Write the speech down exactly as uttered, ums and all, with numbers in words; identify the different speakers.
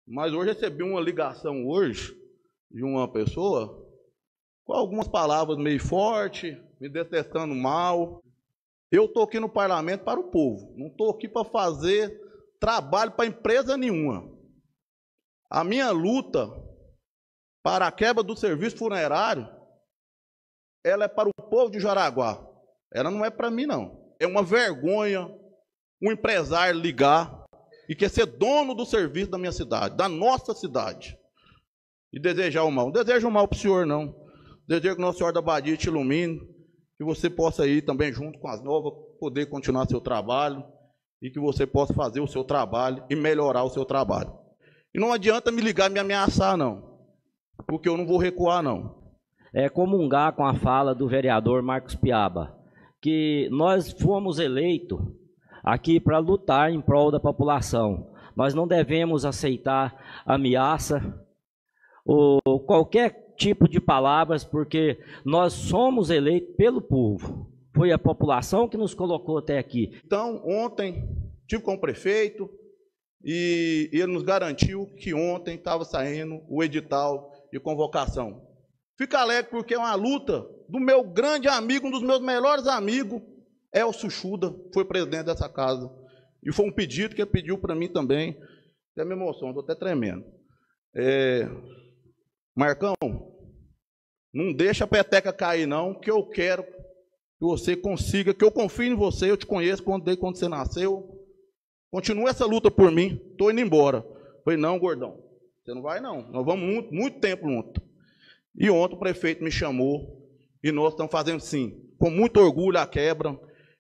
Speaker 1: Mas hoje recebi uma ligação hoje de uma pessoa com algumas palavras meio fortes, me detestando mal. Eu estou aqui no parlamento para o povo, não estou aqui para fazer trabalho para empresa nenhuma. A minha luta para a quebra do serviço funerário, ela é para o povo de Jaraguá. Ela não é para mim, não. É uma vergonha um empresário ligar e quer ser dono do serviço da minha cidade, da nossa cidade, e desejar o mal. Não desejo o mal para o senhor, não. Desejo que Nossa Senhora da Badia te ilumine, que você possa ir também junto com as novas, poder continuar seu trabalho, e que você possa fazer o seu trabalho e melhorar o seu trabalho. E não adianta me ligar e me ameaçar, não, porque eu não vou recuar, não.
Speaker 2: É comungar com a fala do vereador Marcos Piaba, que nós fomos eleitos aqui para lutar em prol da população. Nós não devemos aceitar ameaça ou qualquer tipo de palavras, porque nós somos eleitos pelo povo. Foi a população que nos colocou até aqui.
Speaker 1: Então, ontem, tive com o prefeito e ele nos garantiu que ontem estava saindo o edital de convocação. Fico alegre porque é uma luta do meu grande amigo, um dos meus melhores amigos, Elcio Chuda, foi presidente dessa casa. E foi um pedido que ele pediu para mim também. Até me emociono, estou até tremendo. É, Marcão, não deixa a peteca cair, não, que eu quero que você consiga, que eu confio em você, eu te conheço quando, desde quando você nasceu. Continua essa luta por mim, estou indo embora. Falei, não, gordão, você não vai não, nós vamos muito, muito tempo junto. E ontem o prefeito me chamou, e nós estamos fazendo sim, com muito orgulho a quebra.